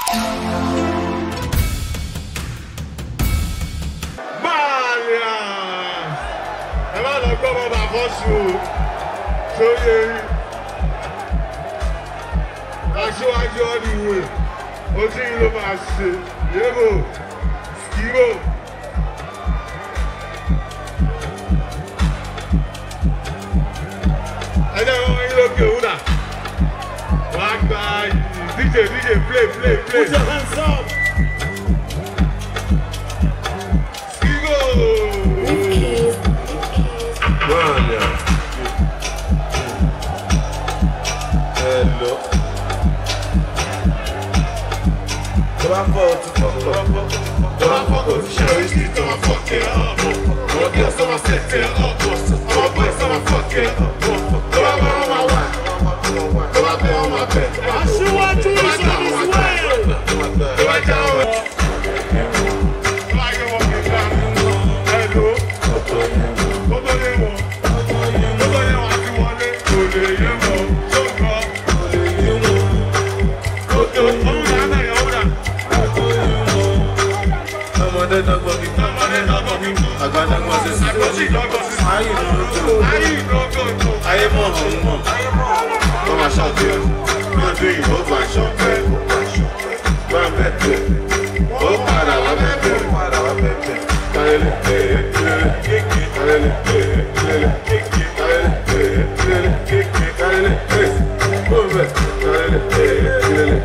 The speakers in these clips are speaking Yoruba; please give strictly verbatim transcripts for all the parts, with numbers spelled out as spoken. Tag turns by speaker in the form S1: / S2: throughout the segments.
S1: Marley! Ẹ má lọ gbọ́ bàbá fọ́sù o. Sóyè rí. Aṣíwájú ọdún ìwé. Ojú yìí ló máa ṣe. Yébò. Skíbò. Ẹ jẹ́ wọ́n yín lókè òun náà. Wàá gba D J D J play play play.
S2: Put your hands up.
S1: Skíbò.
S3: Hello. Come on, folks. Come on, folks. Come on, folks. Show you see, come on, fuck it up. Come on, girls, come on, set it up. Come on, boys, come on, fuck it up. Come on, on my wife. Come on, be on my bed.
S2: I should want to do this way.
S3: Come on, down. Ayé mọ̀ ọ̀hún mọ̀, wọ́n máa ṣọ́ọ̀tì ẹ̀, wọ́n dún ìbò máa ṣọ́ọ̀tì ẹ̀, wọ́n bẹ̀tẹ̀, ó padà wá bẹ̀tẹ̀, kálẹ̀lẹ̀ kálẹ̀lẹ̀ kálẹ̀lẹ̀ kálẹ̀lẹ̀ kálẹ̀lẹ̀ kálẹ̀lẹ̀ ó bẹ̀ kálẹ̀lẹ̀ kálẹ̀lẹ̀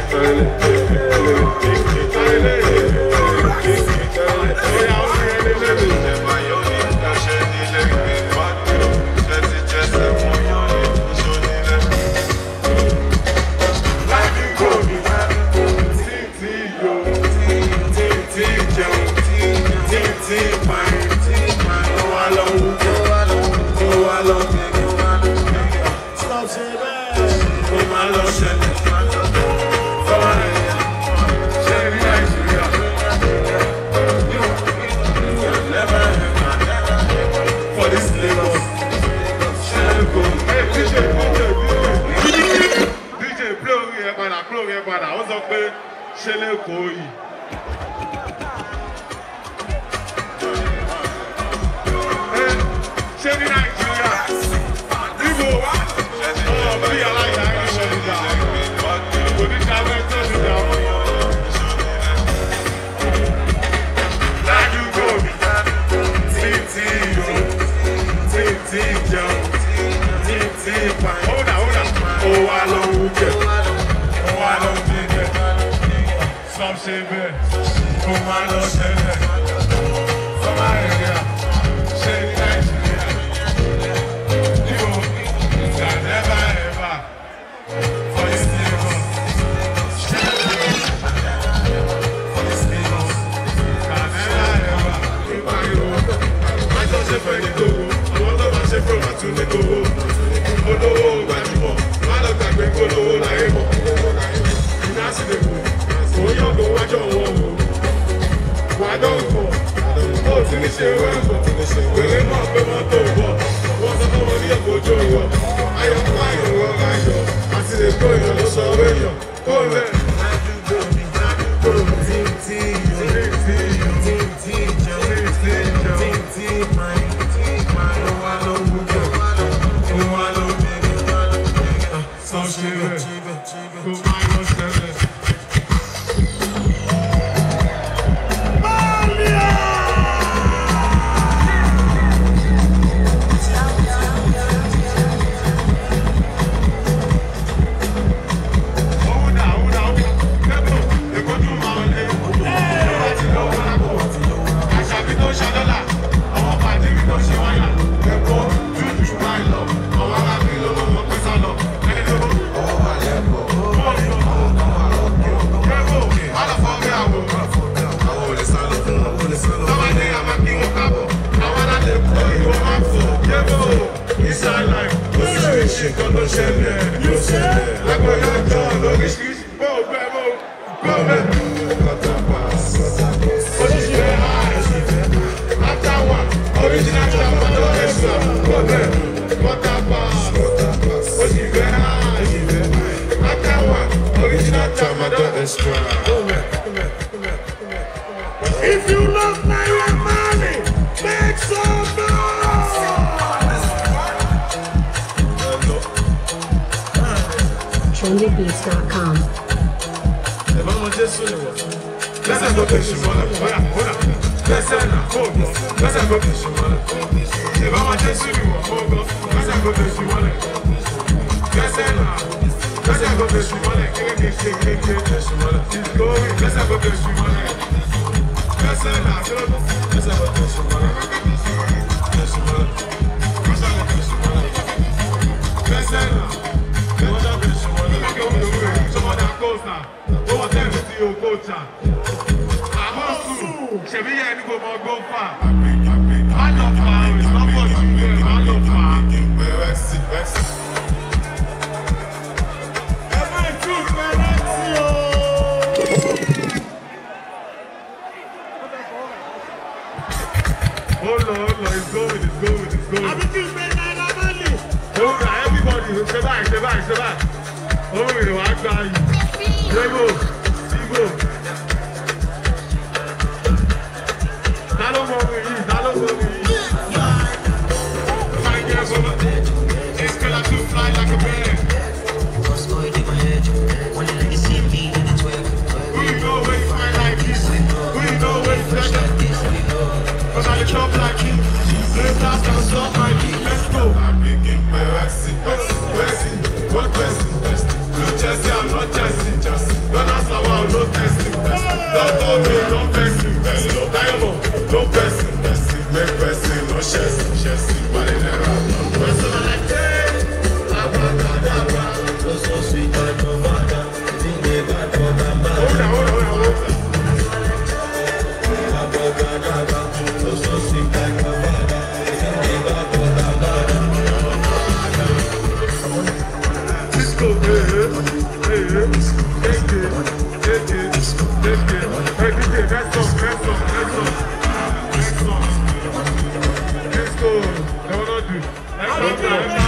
S1: ṣe lẹ́kọ̀ọ́ yìí. Ṣé ní Nàìjíríà? Níbo? Ọ̀ọ́ bí aláìyá ń ṣe ìjà. Kò ní dábẹ́ tó ti dà wọ́n. Ládùúgbò mi, títí yó, títí jẹun, títí pa. Hódà hódà, ó wà lóhùn jẹ, ó wà lóhùn jíjẹ. Some say bad, come on, no say that. Come on, yeah, say Nigeria. You, can never ever for this nigga. For this nigga, can never ever. I don't say for the go. I want to say from my to the go. Oh no, gbajúmọ̀, má lọ gbàgbé kó lówó láyé mọ̀. Iná sí lè kú. Oyo go wajo wo wa don ko o ti ni se we ko wele mo pe mo to bo wo so ko ni e gojo wo ayo ko ayo wo ayo ati le go yo lo so we yo ko le extra.
S2: If you love Naira Marley, make some noise.
S4: trendy beats dot com.
S1: Let's have a question, mother. Let's have a question. Let's have a question, mother. If I'm a Jesu, let's have a question, mother. Let's have a question, mother. Let's have a question, mother. Let's have a question, mother. Ṣebí yẹn ní kò mọ ọgbọ́n fà. Má lọ fà rẹ̀ lọ́pọ̀ jù bẹ́ẹ̀ má lọ fà.
S2: Ẹ má tí ì bẹ̀rẹ̀ sí o.
S1: Hold on, hold on, it's going, it's going, it's going.
S2: Àbí kí n gbé Naira Marley.
S1: Hold on, everybody, ṣe báyìí, ṣe báyìí, ṣe báyìí. Orin rẹ̀ wá gbá yìí. Ṣégo, ṣígo. Ta ló mọ orin yìí? Ta ló mọ orin yìí? Fine girl, brother. It's still like to fly like a bird. Who you know when you find like this? Who you know when you flex like this? Cause I chop like this. Let's start to stop my beat. Let's go. I'm making my waxing, waxing, waxing. What waxing? No chasing, I'm not chasing. Don't ask how I'm not testing. Don't tell me, don't testing. No diamond, no pressing. Make pressing, no chasing, chasing. But it never happens. Pressing on like that. Abracadabra. So sweet, I know that. Hold on, hold on, hold on, hold on. Abracadabra. So sweet, I know that. Cisco, hey, hey, hey, take it, take it, take it. Hey, D J, next song, next song, next song, next song. Let's go. They will not do. Let's go.